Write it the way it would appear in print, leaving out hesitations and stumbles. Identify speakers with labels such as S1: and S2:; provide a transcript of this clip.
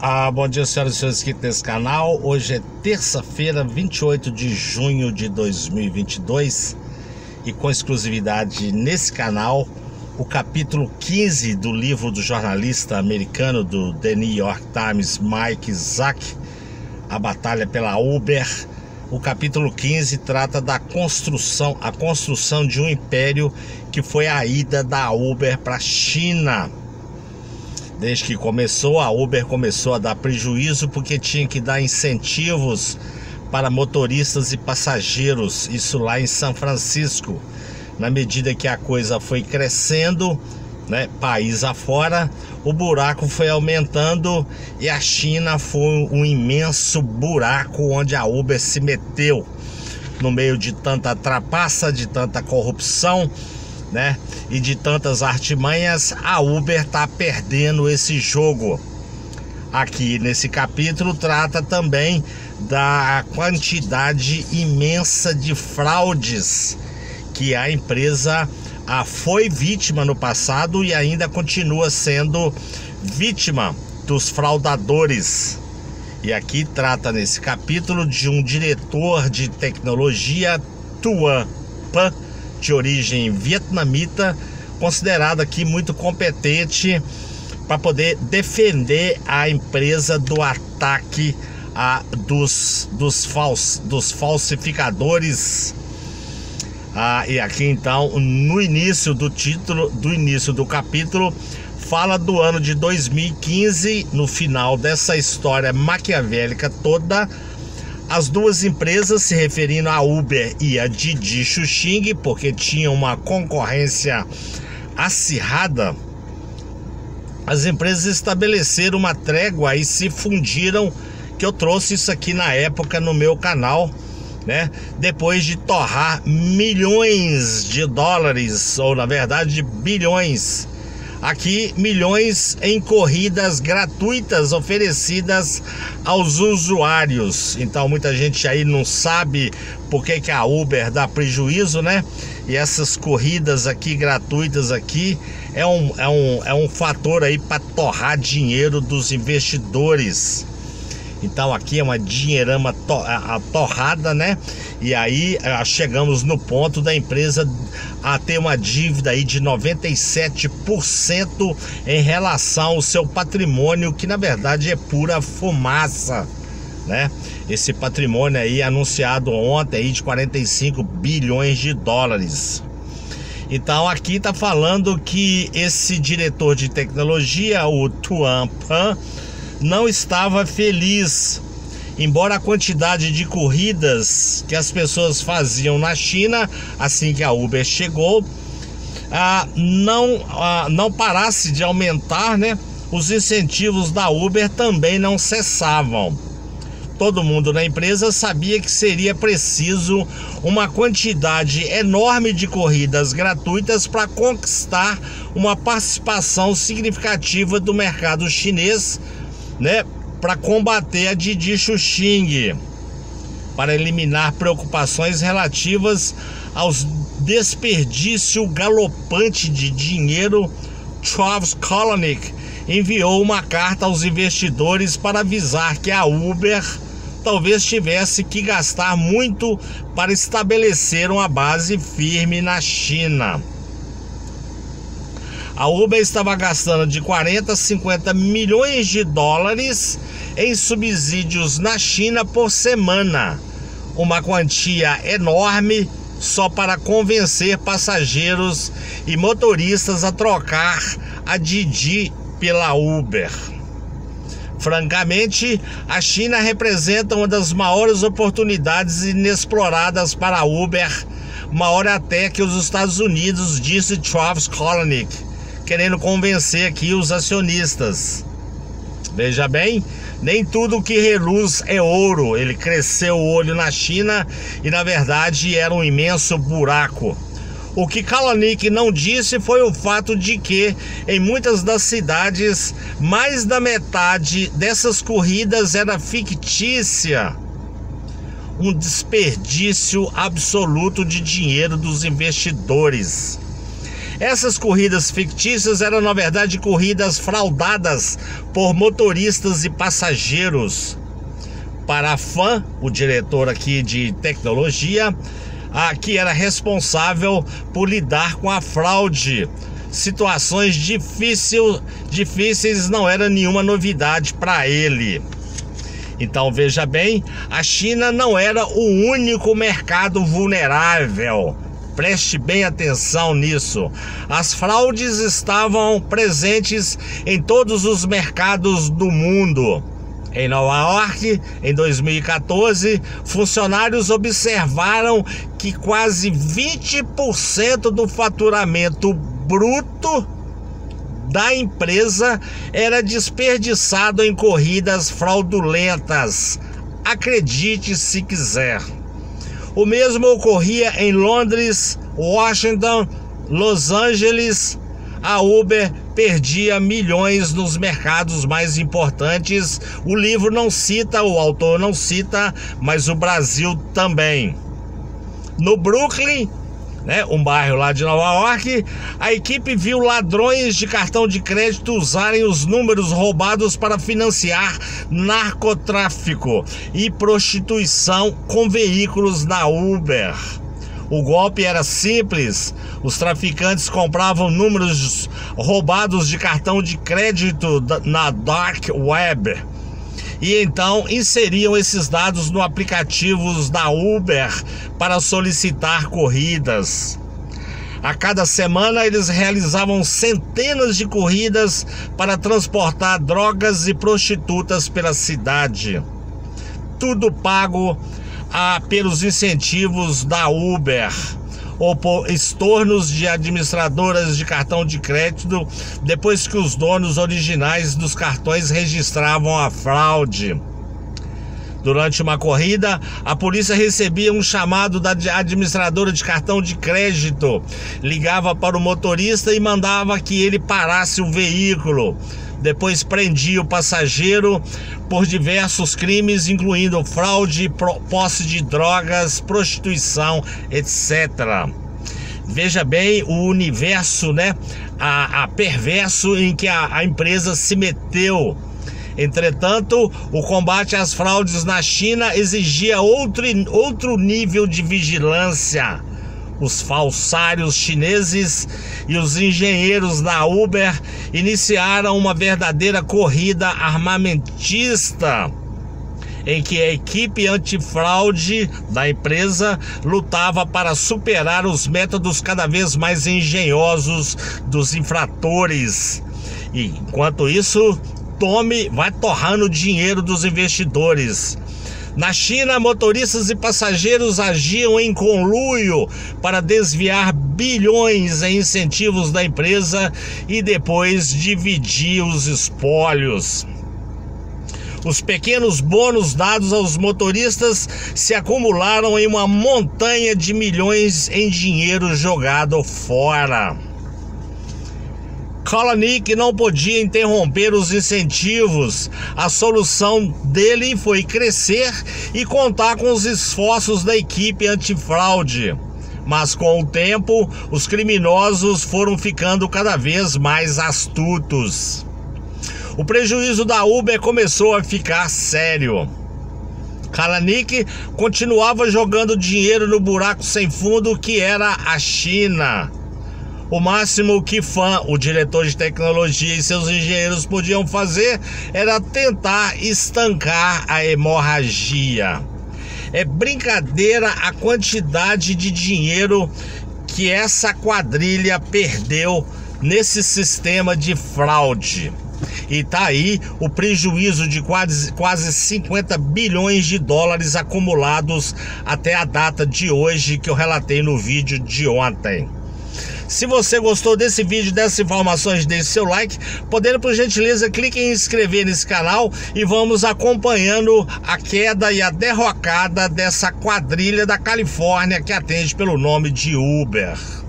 S1: Bom dia, senhoras e senhores inscritos nesse canal. Hoje é terça-feira, 28 de junho de 2022 e com exclusividade nesse canal o capítulo 15 do livro do jornalista americano do The New York Times, Mike Zack, A Batalha pela Uber. O capítulo 15 trata da construção de um império que foi a ida da Uber para a China. Desde que começou, a Uber começou a dar prejuízo porque tinha que dar incentivos para motoristas e passageiros, isso lá em São Francisco. Na medida que a coisa foi crescendo, país afora, o buraco foi aumentando e a China foi um imenso buraco onde a Uber se meteu. No meio de tanta trapaça, de tanta corrupção, e de tantas artimanhas, a Uber está perdendo esse jogo. Aqui nesse capítulo trata também da quantidade imensa de fraudes que a empresa foi vítima no passado e ainda continua sendo vítima dos fraudadores. E aqui trata nesse capítulo de um diretor de tecnologia, Tuan Pan, de origem vietnamita, considerado aqui muito competente para poder defender a empresa do ataque dos falsificadores. E aqui então, no início do capítulo, fala do ano de 2015, no final dessa história maquiavélica toda. As duas empresas, se referindo a Uber e a Didi Chuxing, porque tinham uma concorrência acirrada, as empresas estabeleceram uma trégua e se fundiram, que eu trouxe isso aqui na época no meu canal, depois de torrar milhões de dólares, ou na verdade bilhões. Aqui, milhões em corridas gratuitas oferecidas aos usuários. Então, muita gente aí não sabe por que a Uber dá prejuízo, E essas corridas aqui gratuitas aqui é um fator aí para torrar dinheiro dos investidores. Então aqui é uma dinheirama torrada, E aí chegamos no ponto da empresa a ter uma dívida aí de 97% em relação ao seu patrimônio, que na verdade é pura fumaça, Esse patrimônio aí anunciado ontem aí de 45 bilhões de dólares. Então aqui tá falando que esse diretor de tecnologia, o Tuan Pan, não estava feliz, embora a quantidade de corridas que as pessoas faziam na China, assim que a Uber chegou, não parasse de aumentar, os incentivos da Uber também não cessavam. Todo mundo na empresa sabia que seria preciso uma quantidade enorme de corridas gratuitas para conquistar uma participação significativa do mercado chinês, para combater a Didi Chuxing, para eliminar preocupações relativas aos desperdício galopante de dinheiro. Travis Kalanick enviou uma carta aos investidores para avisar que a Uber talvez tivesse que gastar muito para estabelecer uma base firme na China. A Uber estava gastando de 40 a 50 milhões de dólares em subsídios na China por semana, uma quantia enorme só para convencer passageiros e motoristas a trocar a Didi pela Uber. Francamente, a China representa uma das maiores oportunidades inexploradas para a Uber, maior até que os Estados Unidos, disse Travis Kalanick, querendo convencer aqui os acionistas. Veja bem, nem tudo que reluz é ouro. Ele cresceu o olho na China e na verdade era um imenso buraco. O que Kalanick não disse foi o fato de que em muitas das cidades mais da metade dessas corridas era fictícia. Um desperdício absoluto de dinheiro dos investidores. Essas corridas fictícias eram, na verdade, corridas fraudadas por motoristas e passageiros. Para a FAN, o diretor aqui de tecnologia, que era responsável por lidar com a fraude. Situações difíceis não era nenhuma novidade para ele. Então veja bem, a China não era o único mercado vulnerável. Preste bem atenção nisso. As fraudes estavam presentes em todos os mercados do mundo. Em Nova York, em 2014, funcionários observaram que quase 20% do faturamento bruto da empresa era desperdiçado em corridas fraudulentas. Acredite se quiser. O mesmo ocorria em Londres, Washington, Los Angeles. A Uber perdia milhões nos mercados mais importantes. O livro não cita, o autor não cita, mas o Brasil também. No Brooklyn, um bairro lá de Nova York, a equipe viu ladrões de cartão de crédito usarem os números roubados para financiar narcotráfico e prostituição com veículos da Uber. O golpe era simples. Os traficantes compravam números roubados de cartão de crédito na Dark Web e então inseriam esses dados no aplicativos da Uber para solicitar corridas. A cada semana eles realizavam centenas de corridas para transportar drogas e prostitutas pela cidade. Tudo pago pelos incentivos da Uber ou por estornos de administradoras de cartão de crédito depois que os donos originais dos cartões registravam a fraude. Durante uma corrida, a polícia recebia um chamado da administradora de cartão de crédito, ligava para o motorista e mandava que ele parasse o veículo. Depois prendia o passageiro por diversos crimes, incluindo fraude, posse de drogas, prostituição, etc. Veja bem o universo, a perverso em que a empresa se meteu. Entretanto, o combate às fraudes na China exigia outro nível de vigilância. Os falsários chineses e os engenheiros da Uber iniciaram uma verdadeira corrida armamentista, em que a equipe antifraude da empresa lutava para superar os métodos cada vez mais engenhosos dos infratores. E, enquanto isso, vai torrando o dinheiro dos investidores. Na China, motoristas e passageiros agiam em conluio para desviar bilhões em incentivos da empresa e depois dividir os espólios. Os pequenos bônus dados aos motoristas se acumularam em uma montanha de milhões em dinheiro jogado fora. Kalanick não podia interromper os incentivos. A solução dele foi crescer e contar com os esforços da equipe antifraude. Mas com o tempo, os criminosos foram ficando cada vez mais astutos. O prejuízo da Uber começou a ficar sério. Kalanick continuava jogando dinheiro no buraco sem fundo que era a China. O máximo que FAN, o diretor de tecnologia, e seus engenheiros podiam fazer era tentar estancar a hemorragia. É brincadeira a quantidade de dinheiro que essa quadrilha perdeu nesse sistema de fraude. E tá aí o prejuízo de quase 50 bilhões de dólares acumulados até a data de hoje que eu relatei no vídeo de ontem. Se você gostou desse vídeo, dessas informações, deixe seu like. Podendo, por gentileza, clique em inscrever nesse canal e vamos acompanhando a queda e a derrocada dessa quadrilha da Califórnia que atende pelo nome de Uber.